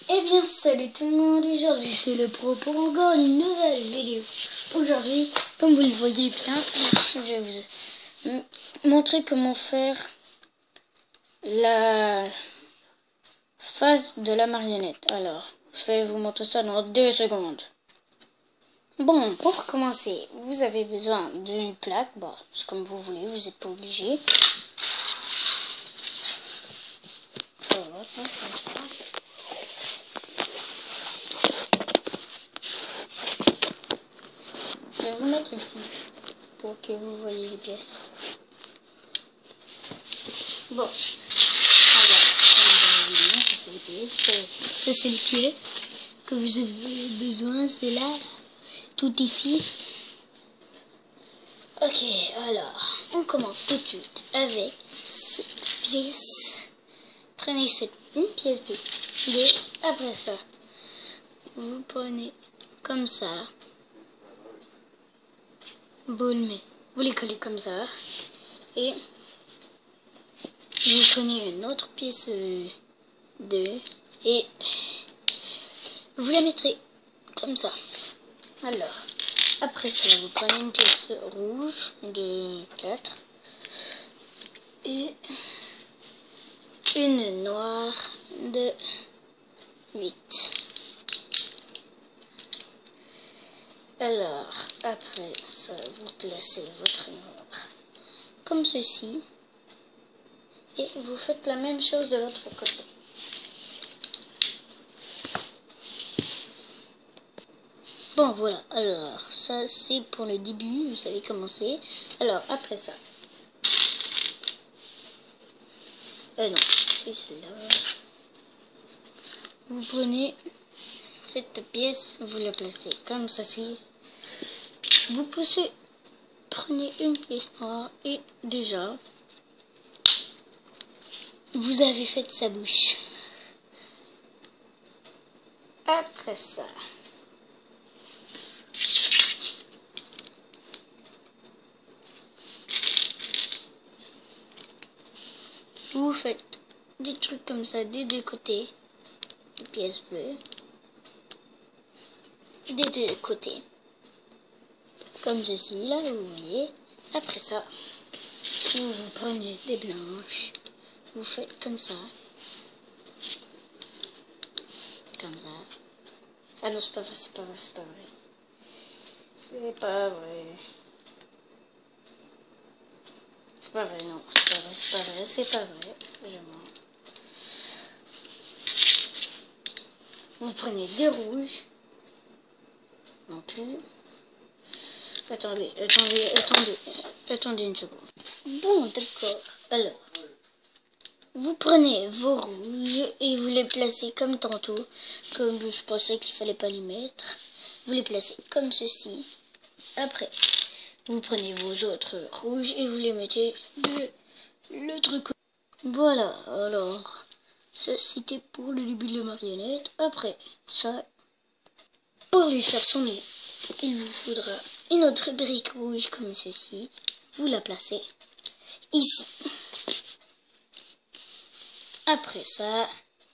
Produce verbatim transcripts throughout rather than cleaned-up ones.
Eh bien salut tout le monde, aujourd'hui c'est le pro pour encore une nouvelle vidéo. Aujourd'hui, comme vous le voyez bien, je vais vous montrer comment faire la face de la marionnette. Alors, je vais vous montrer ça dans deux secondes. Bon, pour commencer, vous avez besoin d'une plaque, bon, c'est comme vous voulez, vous n'êtes pas obligé. Voilà, ça, ça, ça. Je vais vous mettre ici pour que vous voyez les pièces. Bon, alors, ça c'est les pièces, ça c'est les pieds que vous avez besoin, c'est là, tout ici. Ok, alors, on commence tout de suite avec cette pièce. Prenez cette une pièce de bleu. Après ça, vous prenez comme ça. Vous le mettez, vous les collez comme ça. Et vous prenez une autre pièce de et vous la mettrez comme ça. Alors, après ça, vous prenez une pièce rouge de quatre et une noire de huit. Alors, après ça, vous placez votre noir comme ceci. Et vous faites la même chose de l'autre côté. Bon, voilà. Alors, ça, c'est pour le début. Vous savez commencer. Alors, après ça. Euh, non. C'est celle-là. Vous prenez cette pièce. Vous la placez comme ceci. Vous poussez. Prenez une pièce noire. Et déjà, vous avez fait sa bouche. Après ça, vous faites des trucs comme ça des deux côtés, des pièces bleues, des deux côtés, comme ceci, là, vous voyez. Après ça, vous, vous prenez des blanches, vous faites comme ça, comme ça. Ah non, c'est pas vrai, c'est pas vrai, c'est pas vrai. C'est pas vrai. C'est pas vrai, non, c'est pas vrai, c'est pas vrai, c'est pas vrai. Je mens. Vous prenez des rouges. Non plus. Attendez, attendez, attendez, attendez une seconde. Bon, d'accord. Alors, vous prenez vos rouges et vous les placez comme tantôt. Comme je pensais qu'il fallait pas les mettre. Vous les placez comme ceci. Après, vous prenez vos autres rouges et vous les mettez de l'autre côté. Voilà, alors, ça c'était pour le début de la marionnette. Après, ça, pour lui faire son nez, il vous faudra une autre brique rouge comme ceci. Vous la placez ici. Après ça,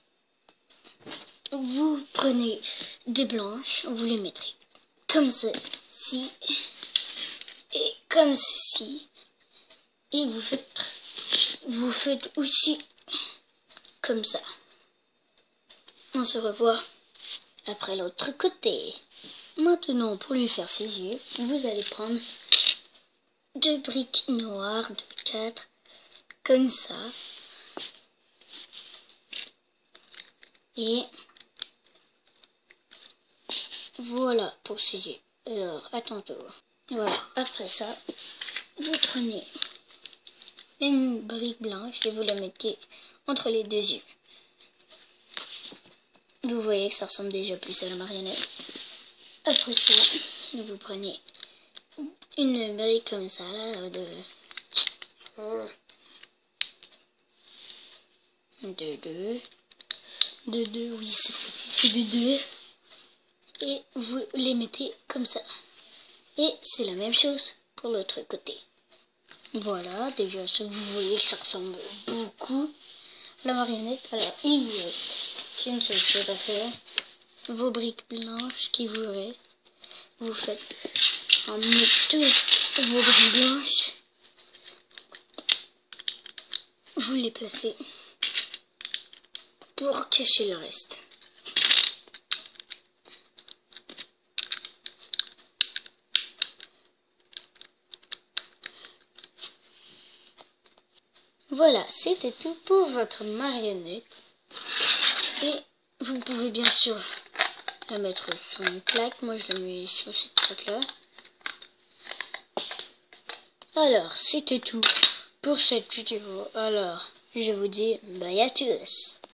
vous prenez des blanches, vous les mettrez comme ceci et comme ceci. Et vous faites, vous faites aussi comme ça. On se revoit après l'autre côté. Maintenant, pour lui faire ses yeux, vous allez prendre deux briques noires de quatre, comme ça. Et voilà pour ses yeux. Alors, à tantôt. Voilà, après ça, vous prenez une brique blanche et vous la mettez entre les deux yeux. Vous voyez que ça ressemble déjà plus à la marionnette. Après ça, vous prenez une brique comme ça, là, de... De deux. De deux, oui, c'est de deux. Et vous les mettez comme ça. Et c'est la même chose pour l'autre côté. Voilà, déjà, vous voyez que ça ressemble beaucoup à la marionnette. Alors, il vous reste qu'une seule chose à faire. Vos briques blanches qui vous restent, vous faites emmener toutes vos briques blanches. Vous les placez pour cacher le reste. Voilà, c'était tout pour votre marionnette. Et vous pouvez bien sûr la mettre sur une plaque. Moi, je la mets sur cette plaque-là. Alors, c'était tout pour cette vidéo. Alors, je vous dis bye à tous.